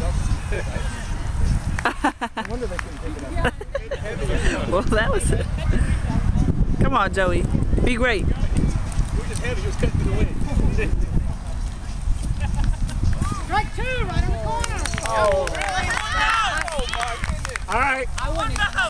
I wonder they couldn't pick it up. Well, that was it. Come on, Joey. Be great. We were just heavy. He was cutting through the wind. Strike 2 right on the corner. Oh. Really? Oh, my goodness. All right. I wouldn't.